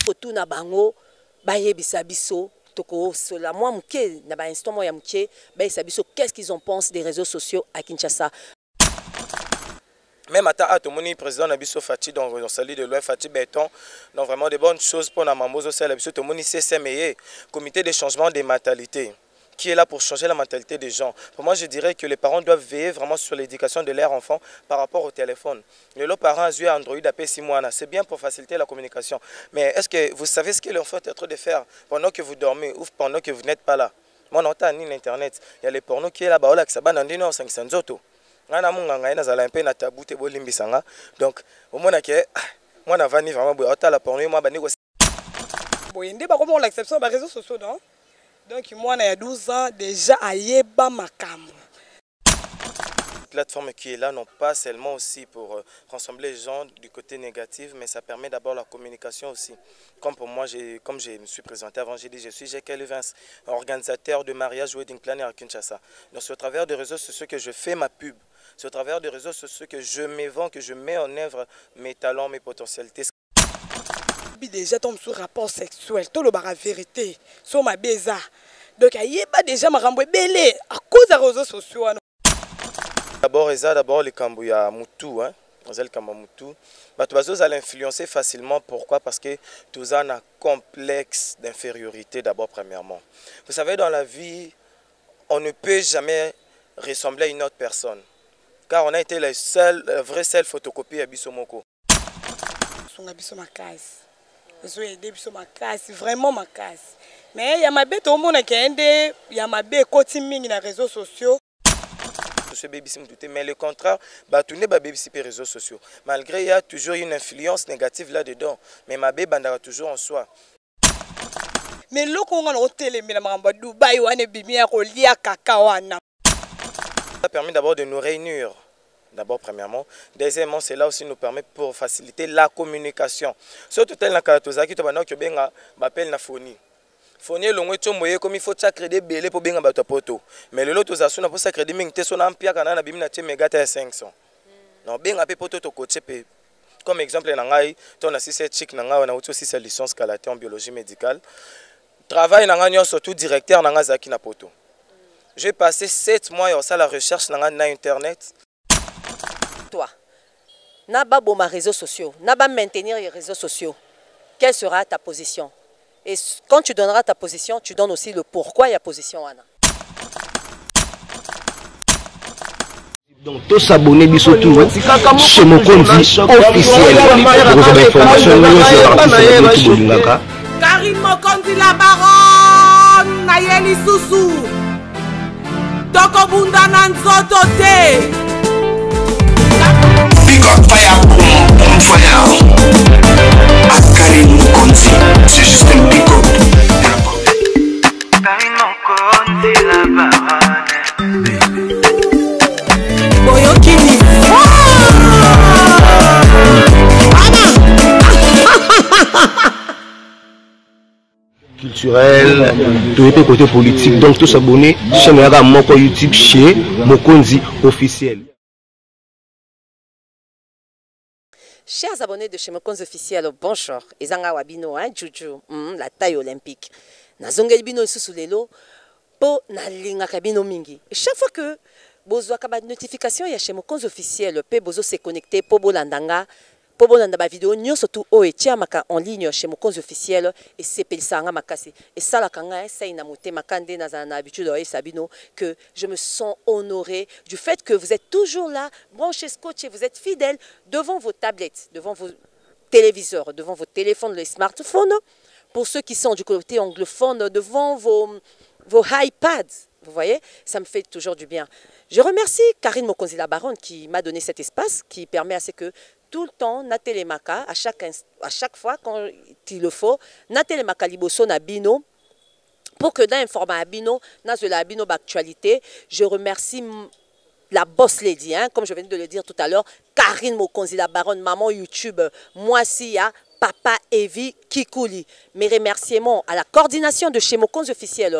tokotuna bango bayebisa biso toko la moi muke na ba instant moi ya muke bayebisa biso qu'est-ce qu'ils en pensent des réseaux sociaux à Kinshasa. Même à Tomoni, président Nabiso Fati, donc on salue de loin Fati Béton, donc vraiment de bonnes choses pour Namamozo, c'est Nabiso Tomoni, CCME, comité de changement des mentalités, qui est là pour changer la mentalité des gens. Pour moi, je dirais que les parents doivent veiller vraiment sur l'éducation de leurs enfants par rapport au téléphone. Les parents ont Android AP 6 mois, c'est bien pour faciliter la communication. Mais est-ce que vous savez ce que l'enfant est en train de faire pendant que vous dormez ou pendant que vous n'êtes pas là? Moi, on entend ni Internet. Il y a les pornos qui est là-bas, là, qui s'abandonnent 500 autos. Donc, au moins, moi, je vais vraiment la porno, moi, je l'exception des réseaux sociaux, non? Donc, moi, il y a 12 ans, déjà, à Yeba Makam. La plateforme qui est là, non pas seulement aussi pour rassembler les gens du côté négatif, mais ça permet d'abord la communication aussi. Comme pour moi, comme je me suis présenté avant, j'ai dit je suis Jekyll Evans, organisateur de mariage wedding planner à Kinshasa. Donc, c'est au travers des réseaux sociaux que je fais ma pub. C'est au travers des réseaux sociaux que je me vends, que je mets en œuvre mes talents, mes potentialités. Déjà, tombe sur rapport sexuel, tout le bar la vérité, sur ma beza. Donc, il y a déjà ma ramboué belé à cause des réseaux sociaux. D'abord, les Kambouya Moutou, hein. Les Kambouya Moutou. Vous allez influencer facilement. Pourquoi? Parce que tout ça a un complexe d'infériorité, d'abord, premièrement. Vous savez, dans la vie, on ne peut jamais ressembler à une autre personne. Car on a été la vraie seule photocopie à Bissomoko. Vraiment ma casse. Mais il y a ma bête au monde qui est il y a ma bête quotidien dans les réseaux sociaux. Mais le contraire, tourner les réseaux sociaux. Malgré il y a toujours une influence négative là-dedans. Mais ma bête bandera toujours en soi. Mais le qu'on a au télé, mais la Dubaï ou ça permet d'abord de nous réunir. D'abord, premièrement. Deuxièmement, cela aussi nous permet pour faciliter la communication. Surtout tel la Karatozaki, tu vas appelle na phony. Phony longue tu comme il faut chaque crédit belé pour bien battre poto. Mais le lot aux assuns pour ça crédit mingte son ampia kana bimina te megata 500. Non bien appelé poto to coacher pe. Comme exemple nangai, ton assistant chic nanga on a aussi sa licence kalaté en biologie médicale. Travail nanga surtout directeur nanga zaki na poto. J'ai passé 7 mois à la recherche dans Internet. Toi, n'aba boma réseaux sociaux, n'aba maintenir les réseaux sociaux. Quelle sera ta position? Et quand tu donneras ta position, tu donnes aussi le pourquoi il y a position Anna. Donc, tous s'abonner bisotou chez Mokonzi officiel. Vous avez information Karine Mokonzi la baronne Nayeli Sousou Toko Bunda Nanzoto te Big up fire, boom fire. Karine Mokonzi, c'est juste un big up. Karine Mokonzi la baronne Boyokini culturel, tout était côté politique. Donc, tous s'abonner chez Moko YouTube chez Mokonzi officiel. Chers abonnés de chez Mokonzi officiel, bonjour. Ezanga wabino, hein, Juju, la taille olympique. Nazongeli bino sous lelo, po na linga kabino mingi. Chaque fois que bozo kaba notification ya chez Mokonzi officiel, pe bozo se connecter po bolandanga. Pour bolanda ba vidéo nyo surtout o etia maka en ligne chez Mokonzi officiel et c'est pelsanga makasi et ça la kanga ça ina moté makande na za na habitude et sabino que je me sens honoré du fait que vous êtes toujours là branchés scotchés, vous êtes fidèles devant vos tablettes, devant vos téléviseurs, devant vos téléphones, les smartphones, pour ceux qui sont du côté anglophone devant vos iPads. Vous voyez, ça me fait toujours du bien. Je remercie Karine Mokonzi la baronne qui m'a donné cet espace qui permet à ce que tout le temps, na télémaka, à chaque fois quand il le faut, na télémaka liboso na bino, pour que dans un format bino, na la bino d'actualité, je remercie la boss lady, hein, comme je venais de le dire tout à l'heure, Karine Mokonzi la baronne, maman YouTube, moi si ya, papa Evi Kikouli. Mes remerciements à la coordination de chez Mokonzi officiel.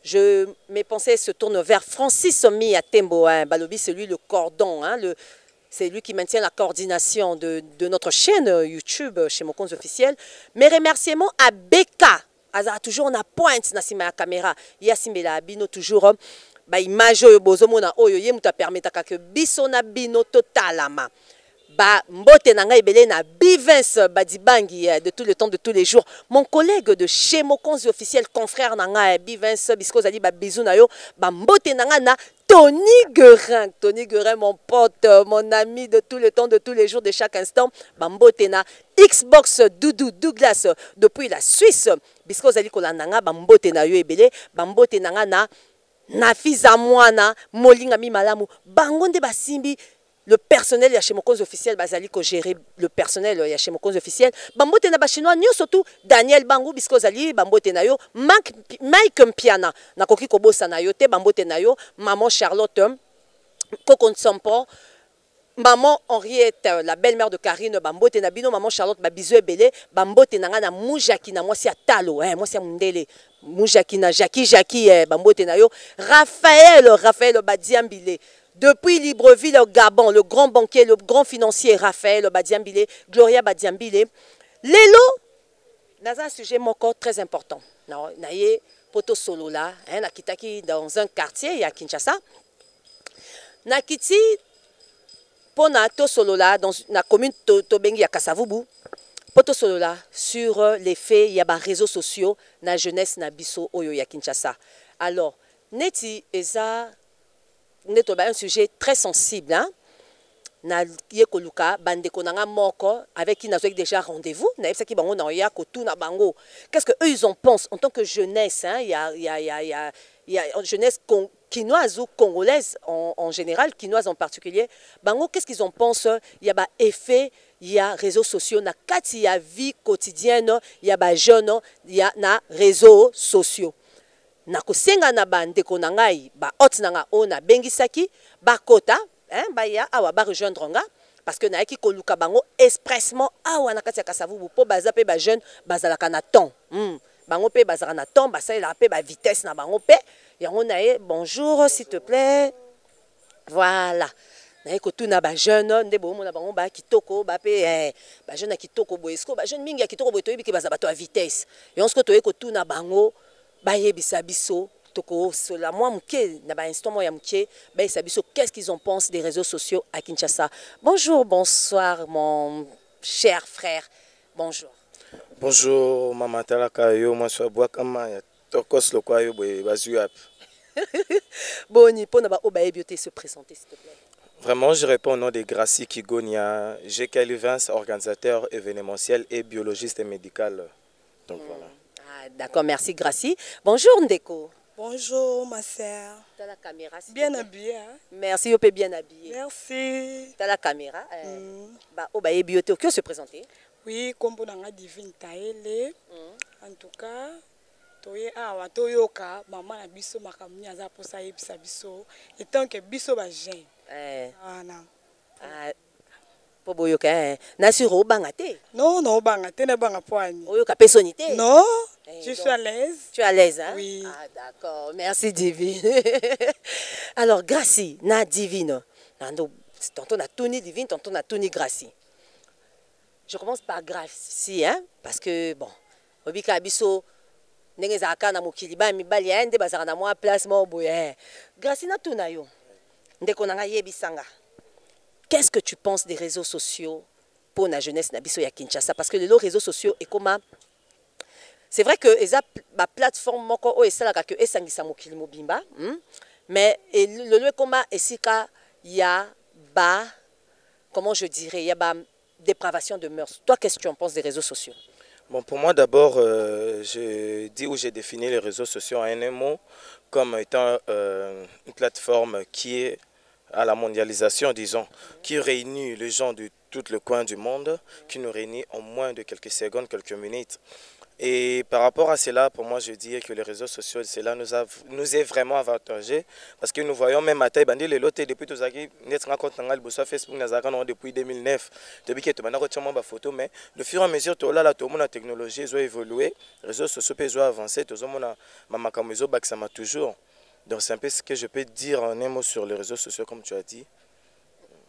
Mes pensées se tournent vers Francis Somi à Tembo, hein, Balobi, c'est lui le cordon, hein, c'est lui qui maintient la coordination de notre chaîne YouTube chez Mokonzi officiel. Mes remerciements à Beka. Aza toujours na pointe na sima ya caméra. Ya simbela bino toujours ba image oyo bozomona oyo ye muta permetaka que biso na bino totalement. Ba mbote na ngai belé na Bivens Badibangi de tout le temps de tous les jours. Mon collègue de chez Mokonzi officiel, confrère na ngai Bivens bisko zali ba bisou na yo, ba mbote na ngai na Tony Guerin, mon pote, mon ami de tout le temps, de tous les jours, de chaque instant. Ba mbote na Xbox Doudou Douglas depuis la Suisse. Bisko zali kolandanga ba mbote na yo ebele, ba mbote na ngai na Nafiza Mwana, Molinga mi malamu, bango nde basimbi le personnel ya chez Mokonzi officiel bazali ko gérer le personnel ya chez Mokonzi officiel bambote na ba chinois nyo surtout Daniel Bangu bisko zali bambote na yo Mike Mpiana nakoki ko bossa na yo te bambote na yo maman Charlotte Koko Nsompo maman Henriette la belle-mère de Karine bambote na bino maman Charlotte ba bizu ebele bambote na nga na Mujaki na mwasi ya talo mwasi ya mundele Mujaki na Jackie bambote na yo Raphaël Badiambile. Depuis Libreville, au Gabon, le grand banquier, le grand financier Raphaël Badiambile, Gloria Badiambile. Lelo, dans un sujet encore très important. Naye poto solo là, nakitaki dans un quartier à Kinshasa. Nakiti pona to solo là dans la commune Tobengi à Kasavubu. Poto solo là sur les faits, il y a des réseaux sociaux na jeunesse na biso oyo ya Kinshasa. Alors, neti eza un sujet très sensible. Hein? Na yekoluka bande konanga moko avec qui n'a déjà rendez-vous. Na yesa ki bango na ya kotu na bango. Qu'est-ce que eux ils en pensent en tant que jeunesse? Hein? Il y a jeunesse quinoise ou congolaise en général, quinoise en particulier. Bango qu'est-ce qu'ils en pensent? Il y a ba effet, il y a réseaux sociaux. Na kati ya vie quotidienne, il y a ba jeunes, il y a na réseaux sociaux. Nakosenga na bandeko na ngai ba hot na nga ona bengisaki ba kota ba ya awa ba rejoindre nga parce que na ki koluka bango expressement awa na kati ya Kasavubu po baza pe ba jeune bazalaka na temps bango pe bazalaka na temps basala pe ba vitesse na bango pe yango na ye bonjour s'il te plaît voilà na ko tuna ba jeune nde bo mona bango ba kitoko ba pe ba jeune kitoko boesko ba jeune mingi ya kitoko boeto yebiki baza bato a vitesse yonsko to ko tuna bango bayebisa biso toko sola moi muke na ba instant ya muke bayebisa biso qu'est-ce qu'ils en pensent des réseaux sociaux à Kinshasa. Bonjour, bonsoir mon cher frère. Bonjour. Bonjour maman talaka yo moi so bois kama ya tokos lokwa yo boy bazuap. Boni pona ba obayebiote se présenter s'il te plaît. Vraiment, je réponds au nom de Gracie Kigonia, GK Vance, organisateur événementiel et biologiste et médical. Donc voilà. D'accord, merci Gracie. Bonjour Ndeko. Bonjour ma sœur. T'as la caméra. Bien habillée. Hein? Merci, vous êtes bien habillé. Merci. T'as la caméra. Bah, oh, bah, et bioto, qui se présenter? Oui, comme on a divine taille. En tout cas, toye awa toyoka maman na biso makamni aza posa yebisa biso et tant que biso ba jeune. Po boyoka na suro banga te. Non, non banga te na banga poani. Oyoka personnalité. Non, je suis à l'aise. Tu es à l'aise hein? Oui. Ah d'accord, merci Divine. Alors Gracie, na Divine. Tantôt na Tony Divine, tantôt na Tony Gracie. Je commence par Gracie hein parce que bon, obika biso ndenge zaka na mokili ba mibali ende bazaka na moi place mo boye. Gracie na tuna yo. Ndeko na nga yebisanga. Qu'est-ce que tu penses des réseaux sociaux pour la jeunesse nabiso ya Kinshasa? Parce que les réseaux sociaux et comment c'est vrai que la plateforme moko o esalaka que esangisa mokili mobimba, mais le lieu comment esika ya ba comment je dirais il y a ba dépravation de mœurs. Toi qu'est-ce que tu en penses des réseaux sociaux? Bon, pour moi d'abord je dis où j'ai défini les réseaux sociaux en un mot comme étant une plateforme qui est à la mondialisation, disons, qui réunit les gens de tout le coin du monde, qui nous réunit en moins de quelques secondes, quelques minutes. Et par rapport à cela, pour moi, je dis que les réseaux sociaux, cela nous est vraiment avantagé, parce que nous voyons même à taille, les lots depuis tout ça, Facebook, depuis 2009, depuis que tu as photo, mais de fur et à mesure, la technologie a évolué, les réseaux sociaux ont avancé, tout le monde a toujours. Donc c'est un peu ce que je peux dire en un mot sur les réseaux sociaux, comme tu as dit.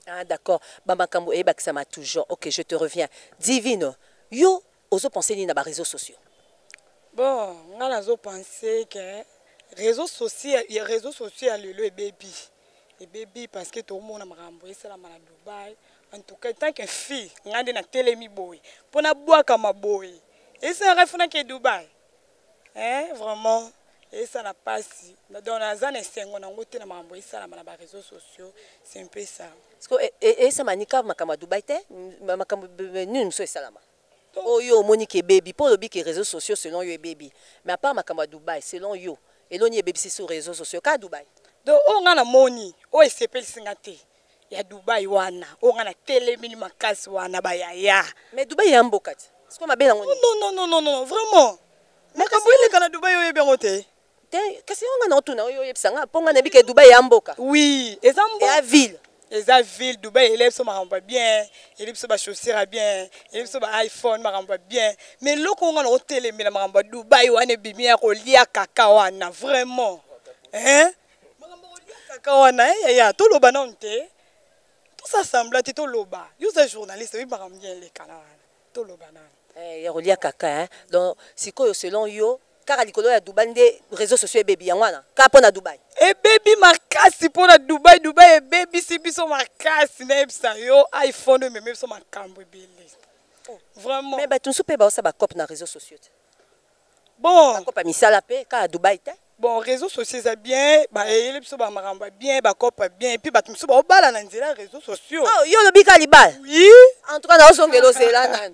Ah, d'accord. Bamakambo et Baksama toujours. Ok, je te reviens. Divine, yo, oso penser ni na ba réseaux sociaux. Bon, on a pensé que réseaux sociaux à le baby parce que tout le monde a renvoyé ça à Dubaï. En tout cas, tant que fille, on a na télémi boy. Pour na boire comme boy. Et ça rêve que Dubaï. Hein, vraiment. Et ça n'a pas si. Dans la zone 5 on a goûté na renvoyé ça à les réseaux sociaux. C'est un peu ça. Et ça manika makama Dubaï te, makama nul mso salama. Oh yo Monique baby pour le bic réseaux sociaux selon yo baby. Mais à part makama Dubaï selon yo, et l'on y est baby sur réseaux sociaux ka Dubaï. Donc on a na moni, o s'appelle singate. Ya Dubaï wana, on a na télé minima casse wana ba ya. Mais Dubaï est un beau cat. Est-ce qu'on m'a bien Non, vraiment. Mais quand vous êtes à Dubaï, vous êtes bien monté. Qu'est-ce qu'on a entendu? Yo yebsanga, ponga na bike Dubaï est un beau cat. Oui, et ça la ville. Et la ville, Dubaï, élève ça maramba bien, élève ça chaussures bien, élève ça iPhone maramba bien. Mais là qu'on a na télé mais maramba Dubaï wana bimia ko lia kaka wana vraiment. Hein? Maramba ko lia kaka wana ya to loba nonte. Tout ça semble être tout loba. Yo un journaliste, oui maramba bien les canards. To loba nan. Ya ko lia kaka hein. Donc sikoyo selon yo car likolo ya Dubaï des réseaux sociaux baby wana. Ka pona Dubaï. Et baby makasi pour la Dubaï et baby si biso makasi na ebsa yo iPhone même so makambo belé. Vraiment. Mais tu soupe ba ça ba cop na réseaux sociaux. Bon, cop misala pe ka Dubaï te. Bon, réseaux sociaux c'est bien, ba ele biso ba maramba bien, ba cop bien et puis ba tumso ba obala na nzela réseaux sociaux. Oh, yo lo bika libal. Oui. En tout cas na osongelo zela nan.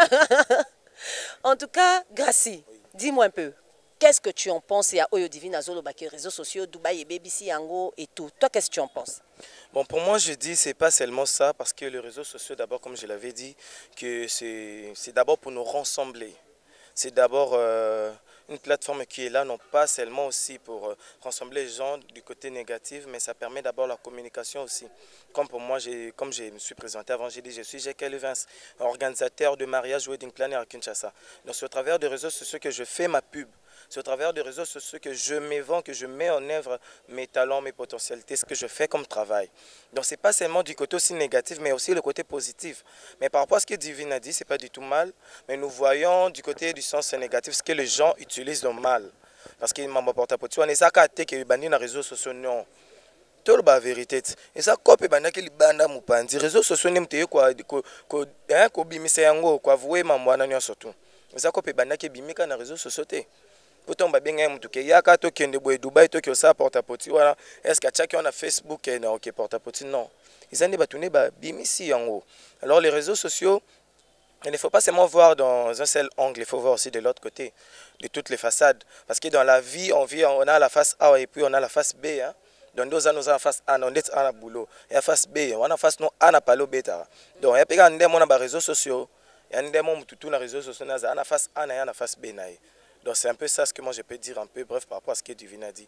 En tout cas, Gracie, dis-moi un peu. Qu'est-ce que tu en penses? Il y a Oyo Divine Azolo Baki, réseaux sociaux, Dubaï et BBC Yango et tout. Toi, qu'est-ce que tu en penses? Bon, pour moi, je dis c'est pas seulement ça, parce que les réseaux sociaux, d'abord, comme je l'avais dit, que c'est d'abord pour nous rassembler. C'est d'abord une plateforme qui est là, non pas seulement aussi pour rassembler les gens du côté négatif, mais ça permet d'abord la communication aussi. Comme pour moi, comme je me suis présenté avant, j'ai dit je suis Jekyll Evans, organisateur de mariage wedding planner à Kinshasa. Donc c'est au travers des réseaux sociaux que je fais ma pub. C'est au travers des réseaux sociaux que je me vends, que je mets en œuvre mes talents, mes potentialités, ce que je fais comme travail. Donc ce n'est pas seulement du côté aussi négatif, mais aussi le côté positif. Mais par rapport à ce que Divine a dit, ce n'est pas du tout mal. Mais nous voyons du côté du sens négatif ce que les gens utilisent dans mal. Parce qu'il m'a apporté à porter. On est ça qui est banni dans les réseaux sociaux, non. Tout le vérité. Et ça, quand on a dit que les réseaux sociaux n'aiment pas quoi bimise yango, quoi vouer maman n'en surtout. Et ça, quand on a dit que bimika dans les réseaux sociaux. Pourtant, on va bien gagner. Il y a quand on est Dubaï, Tokyo, ça porte à porter. Est-ce que chacun a Facebook et non, qui porte à porter? Non. Ils ont des bâtonnets, bimisi en haut. Alors, les réseaux sociaux, il ne faut pas seulement voir dans un seul angle, il faut voir aussi de l'autre côté, de toutes les façades. Parce que dans la vie, on a la face A et puis on a la face B. Hein. Dans nous avons la face A, on est à la boulot. Et la face B, on a la face non A, on a pas le bêta. Donc, il y a des réseaux sociaux, il y a des réseaux sociaux, on a la face A, on a la face B. Donc c'est un peu ça ce que moi je peux dire un peu bref par rapport à ce que Divine a dit.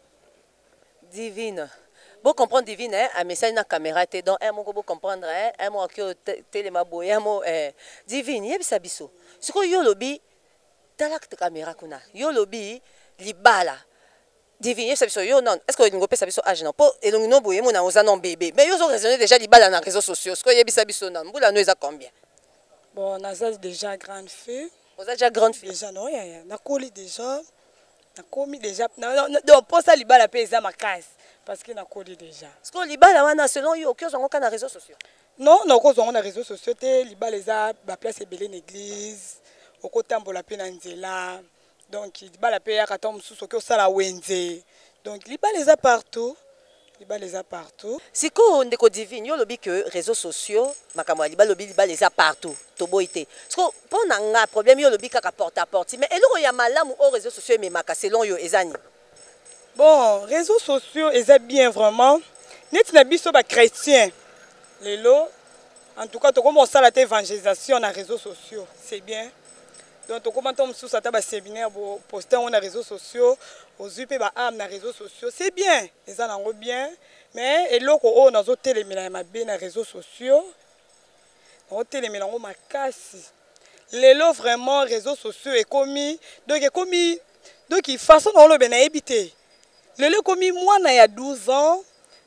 Divine. Vous comprenez Divine, hein? Un message dans la caméra, donc un mot vous comprendre, un mot qui est télémaboy, un mot Divine, il y a ça biso. Ce que yo lobby, t'as la caméra kuna. Yo lobby, libala. Divine, ça biso yo non. Est-ce que vous avez ça biso âge non? Pour et donc non boye mon na osanon bébé. Mais yo ont raisonné déjà libala dans les réseaux sociaux. Ce que y a ça biso non. Vous la nous a combien? Bon, on a déjà grande fille. Vous avez déjà grande fille? Déjà, non, on a collé déjà. On a commis déjà. Non, pour ça, l'Ibala paye ma casse. Parce qu'il a collé déjà. Est-ce que l'Ibala, selon vous, qui ont les réseaux sociaux? Non, non, quand on a les réseaux sociaux, l'Ibala les a place belé l'église. Au côté de la peine Nzela. Donc, l'Ibala paye à 14 sous ce que ça la Wenze. Donc, l'Ibala les a partout. Les a partout. Si on est divine, yo lobby que réseaux sociaux, makamwa liba les a partout. Toboité. Parce que pour un problème yo lobby kaka porte à porte. Mais elo ya malamu aux réseaux sociaux mais maka selon yo ezani. Bon, réseaux sociaux ils bien vraiment. Net na biso ba chrétien. Lelo en tout cas to commence à la évangélisation na réseaux sociaux, c'est bien. Donc on commence sous ça ba séminaire pour poster on a réseaux sociaux. Aux UP ba am na réseaux sociaux c'est bien les en bien mais et loko on a zoté les ma bien na réseaux sociaux on télé milango makasi lelo vraiment réseaux sociaux est commis donc il façon on le ben habité lelo commis moi na ya 12 ans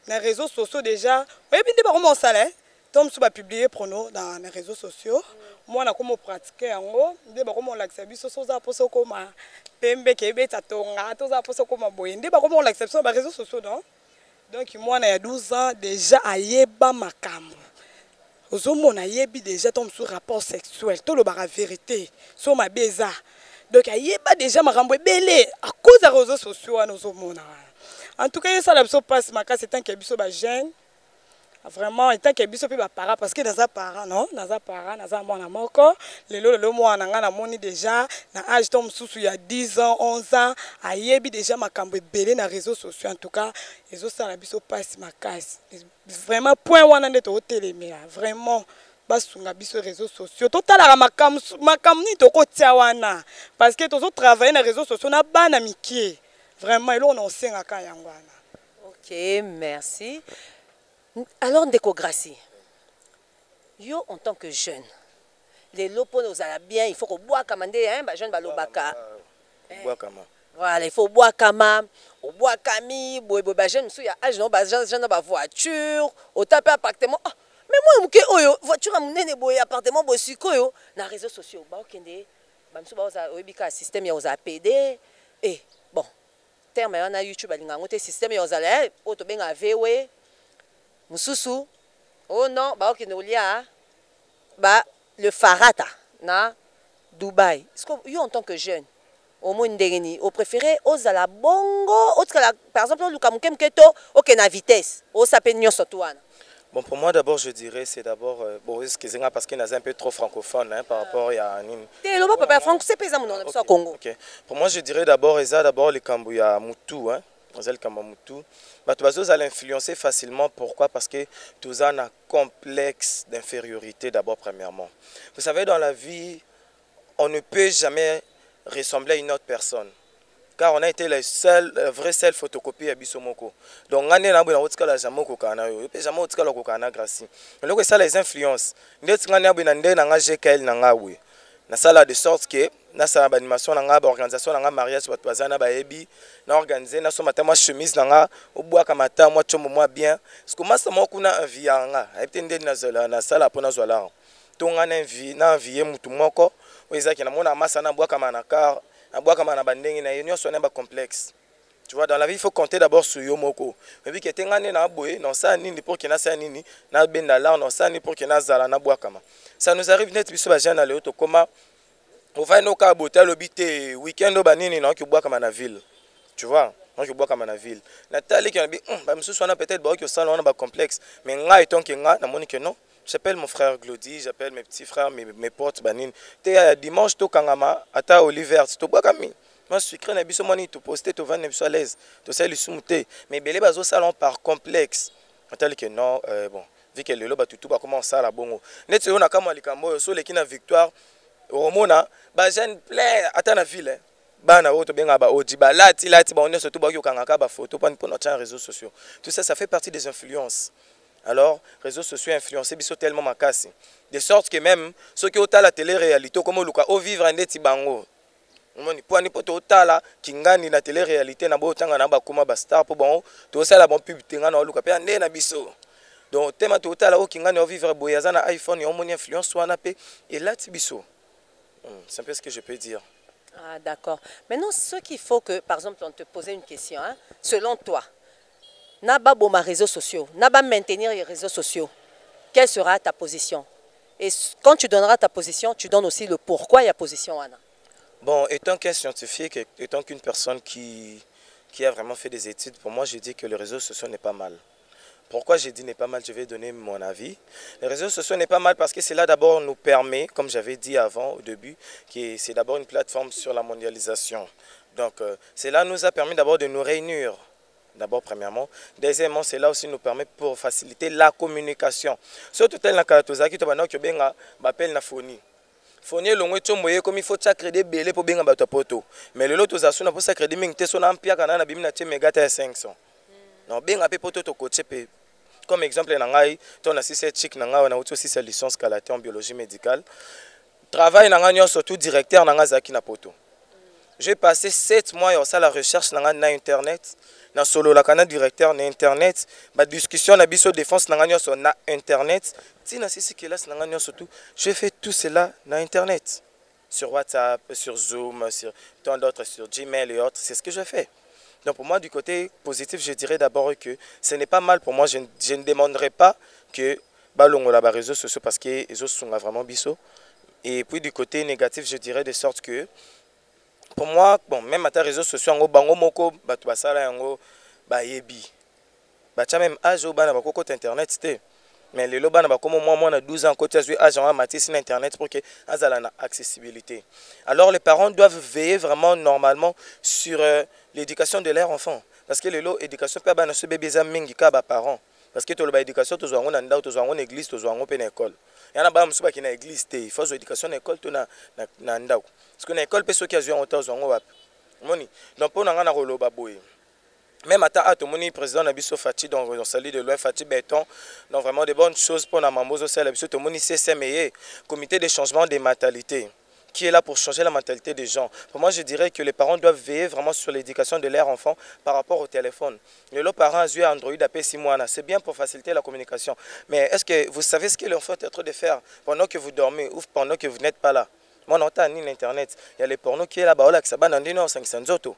les réseaux sociaux déjà. Oui, bien, comment on s'allait. Tom Souba publié prono dans les réseaux sociaux. Moi, on a comment pratiquer en haut. Bien, comment on l'accepte. Ce sont pour ce comme Pembe Kebe Tatonga, tous pour ce comme Boy. Bien, comment on l'accepte sur les réseaux sociaux, non? Donc, moi, on a 12 ans déjà à Yeba Makam. Aux hommes, on a Yebi déjà Tom sur rapport sexuel. Tout le bar à vérité. Sur ma beza. Donc, à Yeba déjà Makambo belé. À cause des réseaux sociaux, nous hommes. En tout cas, ça, la passe ma c'est un Kebiso Bajen. Vraiment, étant que biso pe ba para parce que dans un parent non, dans un parent, dans un mwana moko, le moi na moni déjà na âge tom susu il y a 10 ans, 11 ans, ayebi déjà makambo belé na réseaux sociaux en tout cas, les autres ça la biso passe ma casse. Vraiment point wana ndeto hotelé vraiment basunga biso réseaux sociaux. Total la makam ni to ko tia wana parce que tozo travailler na réseaux sociaux na bana mikie. Vraiment, là on senga ka yangwana. OK, merci. Alors, Ndeko Gracie, yo en tant que jeune, les lopos nous allons bien, il faut qu'on boit comme un jeune balobaka. Voilà, il faut boire comme au bois kami, boire jeune, il y a âge, jeune dans voiture, au taper appartement. Mais moi, je voiture à mon appartement, boire sucre, dans les réseaux sociaux. Bah, ok, bah, système, il y a PD. Et bon, terme, on a YouTube, il y a un système, il y a un VW. Mususu, oh non, bah ok, nous bah le Farata, na Dubaï. Est-ce que vous en tant que jeune, au moins ndengeni, au préféré, aux à la bongo, par exemple, au lukamukem keto, ok na vitesse, au sapenyo sotuana. Bon, pour moi d'abord, je dirais, c'est d'abord, bon, excusez-moi parce qu'il est un peu trop francophone hein, par rapport à Congo. Okay. Pour moi, je dirais d'abord, les Kambouya Moutou, hein. Vous allez influencer facilement. Pourquoi? Parce que tout a un complexe d'infériorité d'abord premièrement. Vous savez, dans la vie, on ne peut jamais ressembler à une autre personne. Car on a été le vrai seul photocopie à Bissomoko. Donc, on a jamais ça les influences. Na sala de sorte que na sa animation na organisation na mariage bato bazana ba ebi na organiser na so matama chemise na obwa kamata moi chombo moi bien parce que masa mo kuna envianga epende na zola na sala pona zola to ngana envie mutu moko oizaki na mona masa na bwa kama na car na bwa kama na bandenge na union so na ba complexe. Tu vois, dans la vie, il faut compter d'abord sur Yomoko. Mais puis, que na boye, non ça ni pour qu'il na ça ni na bendala, non ça ni pour qu'il na zala na boakama. Ça nous arrive net biso ba jana le auto comment on va no ka botel obité week-end au banini non qui boakama na ville. Tu vois, non qui boakama na ville. Na tali qui a dit ba monsieur soit peut-être ba que ça on a ba complexe, mais nga étant que nga na monique non. J'appelle mon frère Glody, j'appelle mes petits frères, mes potes banine. Té dimanche to kangama ata Oliver, to boakami. Moi, je suis créé na biso moni to poster to vendre biso à l'aise. To ça le soumouté. Mais belé bazo salon par complexe. Tel que non bon, vu que le loba tout ba comment ça la bongo. Net on a comme likambo so le kina victoire au mona ba jeune plein ata na ville. Bana oto benga ba odi ba lati ba on surtout ba yo kangaka ba photo pour notre réseaux sociaux. Tout ça ça fait partie des influences. Alors, réseaux sociaux influencés biso tellement makasi. De sorte que même ceux qui ont la télé-réalité comme luka au vivre en neti bango. Moni po ni poto otala kingani na télé réalité na bo tanga na ba kuma ba star po bon to sala bon pub tenga na luka pe ande na biso donc tema to otala o kingani o vivre boyaza na iPhone et on moni influence wana pe et là ti biso c'est un peu ce que je peux dire. Ah d'accord. Maintenant ce qu'il faut que par exemple on te posait une question hein, selon toi na ba boma réseaux sociaux na ba maintenir les réseaux sociaux quelle sera ta position et quand tu donneras ta position tu donnes aussi le pourquoi il y a position wana. Bon, étant qu'un scientifique, étant qu'une personne qui a vraiment fait des études, pour moi, je dis que les réseaux sociaux n'est pas mal. Pourquoi j'ai dit n'est pas mal? Je vais donner mon avis. Les réseaux sociaux n'est pas mal parce que cela d'abord nous permet, comme j'avais dit avant au début, que c'est d'abord une plateforme sur la mondialisation. Donc, cela nous a permis d'abord de nous réunir. D'abord, premièrement. Deuxièmement, cela aussi nous permet pour faciliter la communication. Surtout tel na karatozaki to bana ko benga bapel na phone. Fournier longue chomboye comme il faut chaque crédit belé pour bien battre poto mais le lot aux asuna pour ça crédit ming te sona ampia kana na bimina te megata 500 non bien apé poto to coacher pe comme exemple na ngai ton assistant chic na ngai na aussi sa licence kalaté en biologie médicale travail na ngai surtout directeur na ngai zaki na poto j'ai passé 7 mois à la recherche sur Internet. Dans solo la canal directeur na Internet. Ma discussion na biso défense na Internet. Je fais tout cela sur Internet. Sur WhatsApp, sur Zoom, sur tant d'autres, sur Gmail et autres. C'est ce que je fais. Donc pour moi, du côté positif, je dirais d'abord que ce n'est pas mal pour moi. Je ne demanderai pas que balongo la réseaux sociaux parce que les autres sont vraiment biso. Et puis du côté négatif, je dirais de sorte que pour moi, bon, même à ta réseaux sociaux, en bango moko, batu basala yango ba yebi. Bacha même âge au bana bako côté internet c'était. Mais les lobana ba comme moi on a 12 ans côté âge en matis sur internet pour que azala na accessibilité. Alors les parents doivent veiller vraiment normalement sur l'éducation de leur enfant parce que les lots éducation pas bana ce bébé za mingi ka ba parents parce que to lo ba éducation to zo ngona ndao to zo ngona église to zo ngona pe na école. Yana ba musuba ki na église te, il faut zo éducation na école to na ndao. Parce que na école pe so ki azu en to zo ngona moni. Donc pour na ko lo ba boy. Même à Tomoni, président Nabiso Fati, donc on salue de loin Fati Béton, donc vraiment de bonnes choses pour Namamozo Nabiso Tomoni CCME, comité de changement des mentalités, qui est là pour changer la mentalité des gens. Pour moi, je dirais que les parents doivent veiller vraiment sur l'éducation de leurs enfants par rapport au téléphone. Les parents ont Android AP 6 mois, c'est bien pour faciliter la communication. Mais est-ce que vous savez ce que l'enfant est en train de faire pendant que vous dormez ou pendant que vous n'êtes pas là? Moi, on entend ni l'internet, il y a les pornos qui est là-bas, on a que ça va dans 500 autos.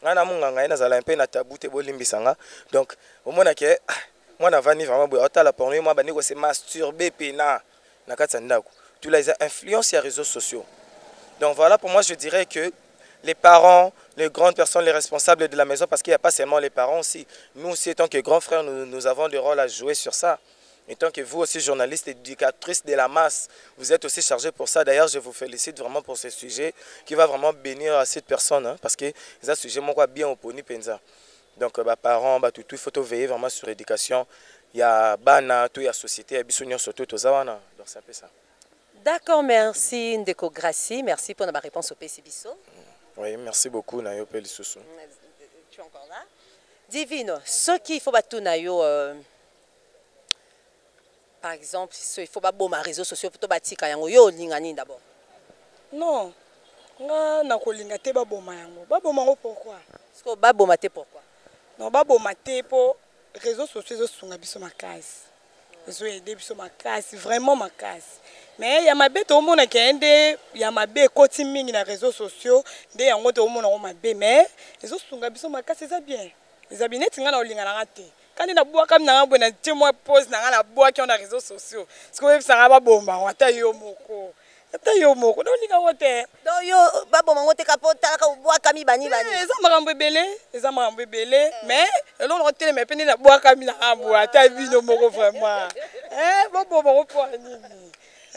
Donc au moins que moi na vani vraiment la porno moi bani ko se masturber pena na katanda tous les influences et réseaux sociaux. Donc voilà, pour moi je dirais que les parents, les grandes personnes, les responsables de la maison, parce qu'il n'y a pas seulement les parents aussi, nous aussi étant que grands frères nous avons des rôles à jouer sur ça. Et tant que vous aussi, journaliste, éducatrice de la masse, vous êtes aussi chargé pour ça. D'ailleurs, je vous félicite vraiment pour ce sujet qui va vraiment bénir à cette personne. Hein, parce que c'est un sujet bien opposé. Donc, parents, tout, il faut veiller vraiment sur l'éducation. Il y a Bana, il y a société, il y a Bissonion, surtout, tout ça. Donc, c'est un peu ça. D'accord, merci Ndeko Gracie. Merci pour ma réponse au PC Bisso. Oui, merci beaucoup, Nayo Pelissousou. Tu es encore là? Divino, ce qu'il faut battre Nayo. Par exemple, il faut pas bon réseaux sociaux pour batika yango yo lingani d'abord. Non. Nga na ko linga te ba boma yango. Ba boma ngo pourquoi? Parce que ba boma te pourquoi? Non, ba boma te pour réseaux sociaux zo sunga biso makasi. Zo aider biso makasi, vraiment makasi. Mais ya mabe to mona kende, ya mabe koti mingi na réseaux sociaux, nde yango to mona ngo mabe mais zo sunga biso makasi ça bien. Les abinets tinga na olinga na rate. Quand on a bois comme na ngabo na timo pose na ngana bois qui on a réseaux sociaux. Parce que web ça ba bomba, ata yo moko. Ata yo moko. Donc linga wote. Donc yo ba bomba ngote kapota ka bois kami bani bani. Eza marambo belé, mais on rotel mais peni na bois kami na ngabo ata bino moko vraiment. Ba bomba ko po nini.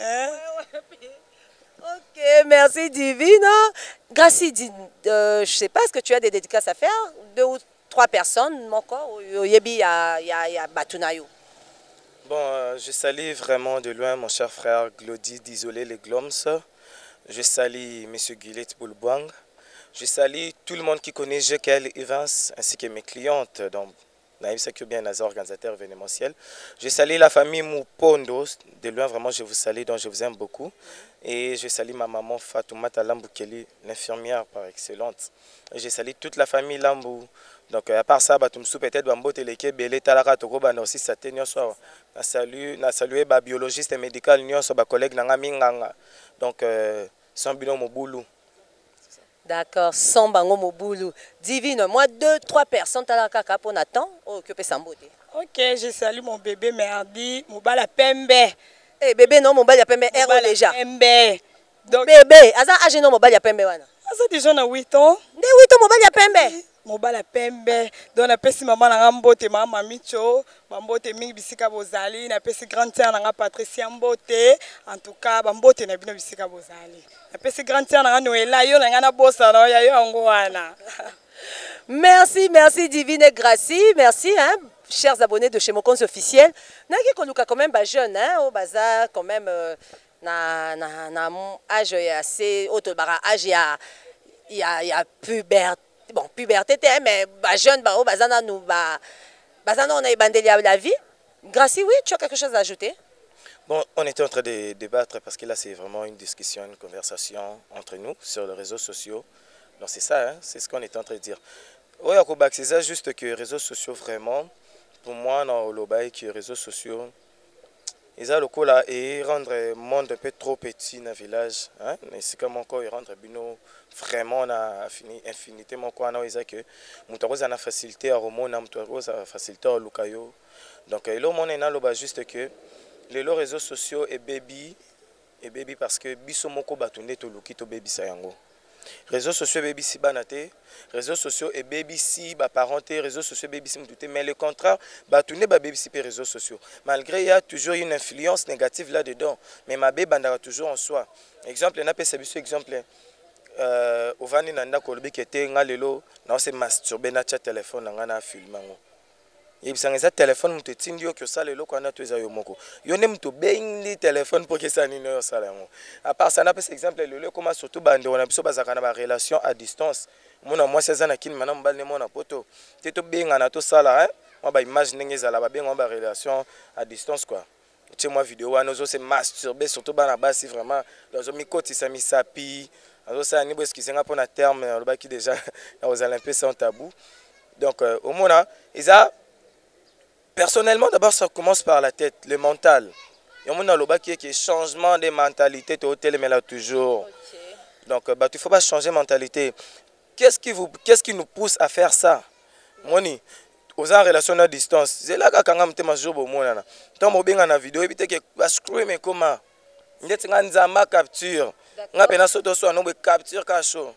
Ok, merci Divino. Gracie, je sais pas, est-ce que tu as des dédicaces à faire? 2 ou 3 personnes, mon corps, il y a Batunayo. Bon, je salue vraiment de loin mon cher frère Glody d'Isolé les Gloms. Je salue M. Guillet Boulbouang. Je salue tout le monde qui connaît Jekyll Evans ainsi que mes clientes. Donc, Naïm Sakubien, Nazar, organisateur événementiel. Je salue la famille Moupondo. De loin, vraiment, je vous salue, donc je vous aime beaucoup. Et je salue ma maman Fatoumata Lamboukeli, l'infirmière par excellente. Et je salue toute la famille Lambou. Donc, à part ça, je peut-être Bambo Teleke, Belé, Talaka, Togo, aussi, ça tenir soir. Je salue ma biologiste et médical, ma collègue Nanga Minganga. Donc, sans bilan Moboulou. D'accord, sans bango Moboulou. Divine, moi, 2-3 personnes, Talaka, pour Nathan, occupé Samboté. Ok, je salue mon bébé Merdi, Moubala Pembe. Eh, bébé, non, mon bal ya Pembe, R déjà. Pembe. Donc, bébé, Aza, âge non, mon bal ya Pembe, wana. Aza déjà na 8 ans. De 8 ans, mon bal ya Pembe. Mobala Pembe, donc na pesi maman na Mbote mama Micho, Mbote mingi bisika bozali, na pesi grande sœur na Patricia Mbote, en tout cas Mbote na bino bisika bozali. Na pesi grande sœur na Noëlla yo na na bossa na yo ngo wana. Merci, merci Divine Gracie, merci hein, chers abonnés de chez Mokonzi officiel. Naki koluka quand même ba jeune hein, au bazar quand même na âge assez haut bara âge il y a puberté. Bon, puberté, mais jeune, au bazana, nous, bazana, on a bandé la vie. Gracie, oui, tu as quelque chose à ajouter? Bon, on était en train de débattre parce que là, c'est vraiment une discussion, une conversation entre nous sur les réseaux sociaux. Donc c'est ça, hein, c'est ce qu'on est en train de dire. Oui, c'est ça, juste que les réseaux sociaux, vraiment, pour moi, dans le bail, que les réseaux sociaux, ils ont le coup là et rendre le monde un peu trop petit dans le village. Hein? C'est comme encore, ils rendent vraiment na infinité. Mon quoi, ils ont que nous avons facilité à Romo, nous avons facilité à Lukayo. Donc, le monde est là, juste que les réseaux sociaux et baby parce que bisomoko batunde to luki to baby sayango. Réseaux sociaux baby si banate, réseaux sociaux et baby si ba parenté, réseaux sociaux baby si mouté, mais le contraire batunde ba baby si pe réseaux sociaux. Malgré il y a toujours une influence négative là-dedans, mais ma baby bandara toujours en soi. Exemple, n'a pas sabiso exemple ovani nanda kolbi kete ngalelo na se masturber na chat téléphone nga na filmango. Il y a un téléphone qui est indiqué que ça, le local n'a pas eu moko. Il y a un petit téléphone pour que ça n'y ait pas. À part ça, on a par exemple le local comment surtout bande on a besoin de relation à distance. Moi c'est ça na kin maintenant mbal ne mona poto. Tu to bien na to ça là hein. Moi ba image n'engé ça là ba bien on ba relation à distance quoi. Tu moi vidéo on ose se masturber surtout ba na base si vraiment dans un micoti ça mi sapi. On ça ni parce que c'est un peu na terme le ba qui déjà aux Olympiques c'est un tabou. Donc au moins ils a personnellement, d'abord, ça commence par la tête, le mental. Il y a un changement de mentalité, mais là toujours. Donc, il ne faut pas changer de mentalité. Qu'est-ce qui nous pousse à faire ça? Moni, aux en relation à distance. C'est là que quand on a un jour, quand on a une vidéo, il y a un scream et comment. Il y a une capture. On a une capture cachot.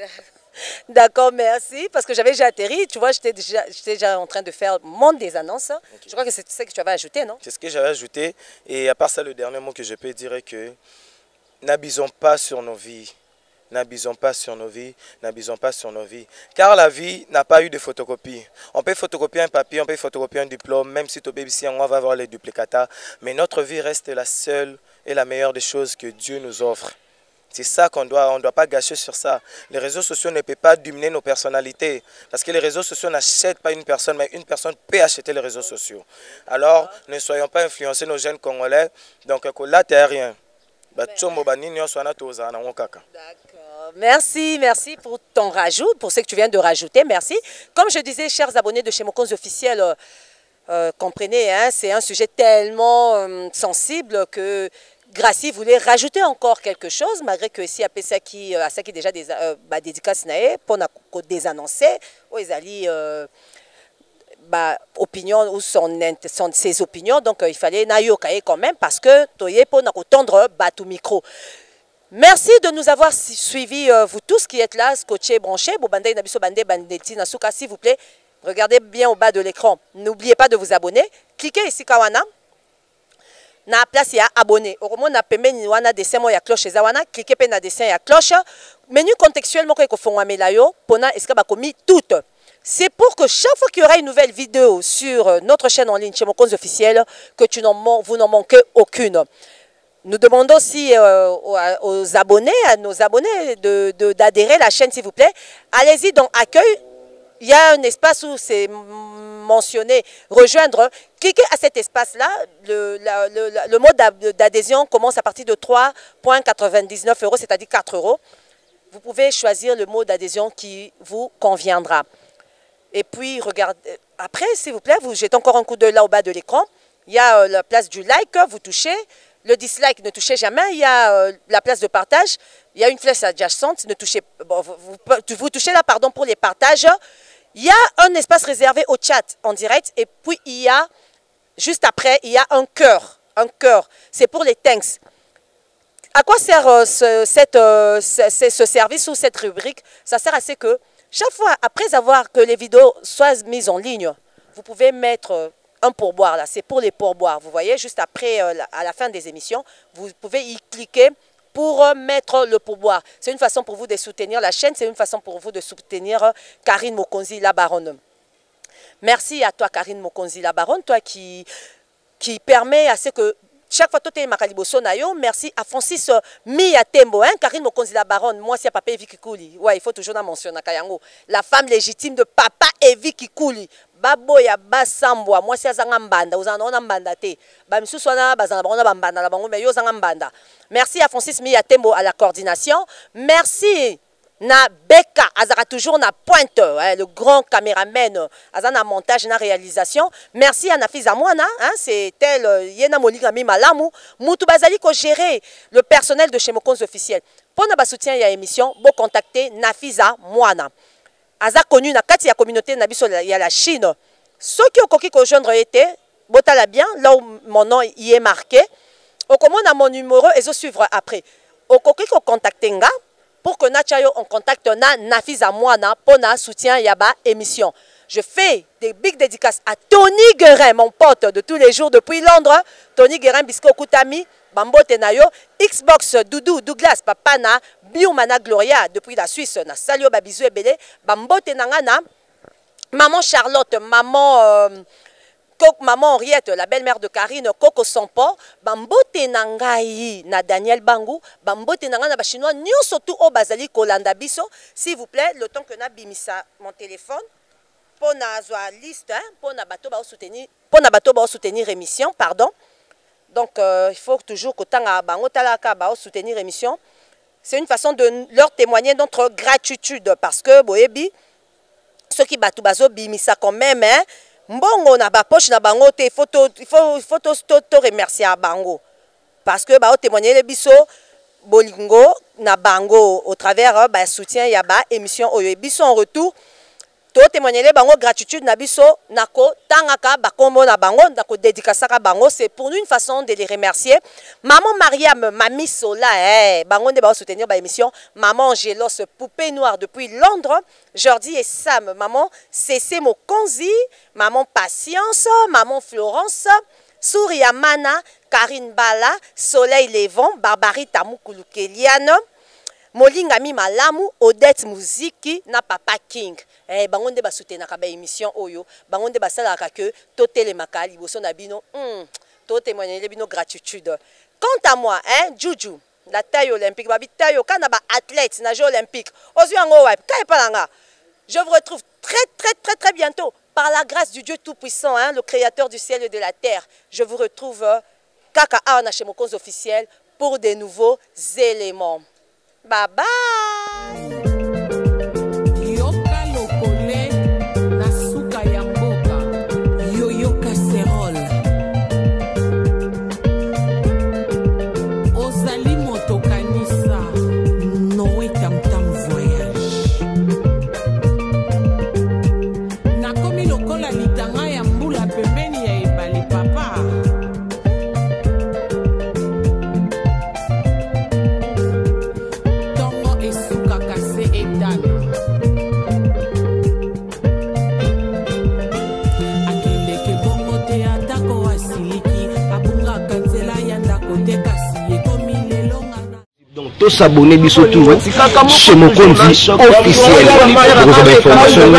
D'accord, merci. Parce que j'avais déjà atterri, tu vois, j'étais déjà en train de faire mon des annonces. Okay. Je crois que c'est ce que tu avais ajouté, non? C'est ce que j'avais ajouté. Et à part ça, le dernier mot que je peux dire est que n'abusons pas sur nos vies. N'abusons pas sur nos vies, n'abusons pas sur nos vies. Car la vie n'a pas eu de photocopie. On peut photocopier un papier, on peut photocopier un diplôme, même si ton bébé, si on va avoir les duplicata. Mais notre vie reste la seule et la meilleure des choses que Dieu nous offre. C'est ça qu'on doit, on ne doit pas gâcher sur ça. Les réseaux sociaux ne peuvent pas dominer nos personnalités. Parce que les réseaux sociaux n'achètent pas une personne, mais une personne peut acheter les réseaux sociaux. Alors, ne soyons pas influencés nos jeunes Congolais. Donc, là, tu n'as rien. D'accord. Merci pour ton rajout, pour ce que tu viens de rajouter. Merci. Comme je disais, chers abonnés de chez Mokonzi officiel, comprenez, hein, c'est un sujet tellement sensible que Gracie voulait rajouter encore quelque chose, malgré que si après ça qui déjà des dédicaces pour des annoncés, ils allaient opinion ou ses opinions, donc il fallait nayokaye quand même parce que toye pour tendre tout micro. Merci de nous avoir suivis, vous tous qui êtes là, scotchés, branchés. S'il vous plaît, regardez bien au bas de l'écran. N'oubliez pas de vous abonner. Cliquez ici, Kawana. Na place ya abonné. Au moment na pembeni wana dessin mo ya cloche zawana, cliquez pe na dessin ya cloche. Menu contextuel moko ko fongwa melayo pona eska ba komi toutes. C'est pour que chaque fois qu'il y aura une nouvelle vidéo sur notre chaîne en ligne chez Mokonzi officiel, que vous n'en manquez aucune. Nous demandons aussi aux abonnés, à nos abonnés d'adhérer à la chaîne s'il vous plaît. Allez-y dans accueil. Il y a un espace où c'est mentionné rejoindre. Cliquez à cet espace-là. Le mode d'adhésion commence à partir de 3,99 €, c'est-à-dire 4 €. Vous pouvez choisir le mot d'adhésion qui vous conviendra. Et puis, regardez, après, s'il vous plaît, vous jetez encore un coup d'œil là au bas de l'écran. Il y a la place du like, vous touchez. Le dislike, ne touchez jamais. Il y a la place de partage. Il y a une flèche adjacente. Ne touchez, bon, vous touchez là, pardon, pour les partages. Il y a un espace réservé au chat en direct. Et puis, il y a, juste après, il y a un cœur. Un cœur. C'est pour les thanks. À quoi sert ce service ou cette rubrique? Ça sert à ce que, chaque fois, après avoir que les vidéos soient mises en ligne, vous pouvez mettre un pourboire. Là, c'est pour les pourboires. Vous voyez, juste après, à la fin des émissions, vous pouvez y cliquer pour mettre le pourboire. C'est une façon pour vous de soutenir la chaîne, c'est une façon pour vous de soutenir Karine Mokonzi la Baronne. Merci à toi, Karine Mokonzi la Baronne, toi qui permet à ce que chaque fois, tu es Makaliboso Nayo. Merci à Francis Miyatembo, hein, Karine Mokonzi la Baronne. Moi, c'est Papa Evi Kikouli. Ouais, il faut toujours la mentionner. La femme légitime de Papa Evi Kikouli. Baboya Basambwa. Moi, c'est Zangambanda. Vous en avez Mbanda. Merci à Francis Miyatembo à la coordination. Merci na Beka azaka toujours na pointe, le grand caméraman azana montage na réalisation. Merci à Nafiza Mwana, c'est tel yena molinga mi malamu mutu bazali ko gérer le personnel de chez Mokonzi officiel. Pour na ba soutien ya émission, bo contacter Nafiza Mwana. Aza connu na kati ya communauté na biso ya la Chine. Ceux qui ont coquille ko joindre été, botala bien là où mon nom y est marqué. Au comment na mon numéro et je suivre après. Au coquille ko contacter nga pour que Natchayo on contacte na Nafiza Mwana pour na soutien yaba émission. Je fais des big dédicaces à Tony Guérin, mon pote de tous les jours depuis Londres. Tony Guérin, Bisco Koutami, Bambo Tenayo, Xbox Doudou, Douglas, Papa na Biumana Gloria depuis la Suisse, na Salio Babizou et Belé, Bambo Tenangana, Maman Charlotte, Maman Henriette, la belle-mère de Karine, Coco Sampo, Bambote Nangai, na Daniel Bangou, Bambote Nangai, na Chinois, nous surtout au Bazali Kolanda Biso. S'il vous plaît, le temps que na bimisa mon téléphone, pour na zoa liste, pour na bateau ba soutenir émission, pardon. Donc il faut toujours que tanga bango talaka ba soutenir émission. C'est une façon de leur témoigner notre gratitude parce que boyebi ceux qui batou bazo bimisa quand même mbongo na ba poche na bango te il faut te remercier à bango parce que ba témoigner les biso bolingo na bango au travers ba soutien ya ba émission oyo biso en retour to témoigner les bango gratitude na biso nako tangaka ba kombo na bango nako dédicacaka bango c'est pour nous une façon de les remercier. Maman Mariam, Mamie Sola, bango de ba soutenir ba émission. Maman Angélos, poupée noire depuis Londres. Jordi et Sam, maman Cécé Mokonzi, maman Patience, maman Florence, Souria Mana, Karine Bala, Soleil Lévon, Barbarie Tamukulu Keliane, Molingami Malamu, Odette Muziki, na Papa King. Bango de ba soutenir ba émission oyo, bango de ba salaka que toté les makali boso na bino, to témoigner les bino gratitude. Quant à moi, Juju, la taille olympique, babi taille kana ba athlète nageur olympique. Ozuango wa, kai palanga. Je vous retrouve très bientôt par la grâce du Dieu tout-puissant, le créateur du ciel et de la terre. Je vous retrouve Kaka Aona chez Mokonzi officiel pour des nouveaux éléments. Bye bye. Tous s'abonner biso toujours chez Mokonzi officiel. Vous avez information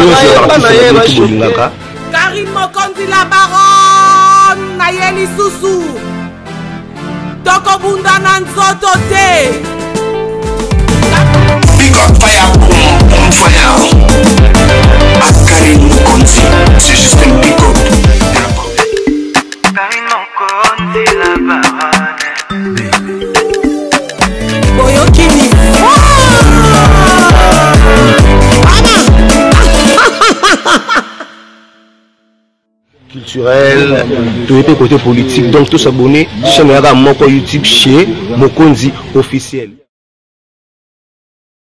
Karine Mokonzi la baronne Nayeli Susu Toko Bunda Nanzoto te. Big up fire, on fire. Karine Mokonzi, c'est juste un big up. Karine Mokonzi la baronne. Culturel, tout était côté politique, donc tous s'abonner chaîne Moko YouTube chez Mokonzi officiel.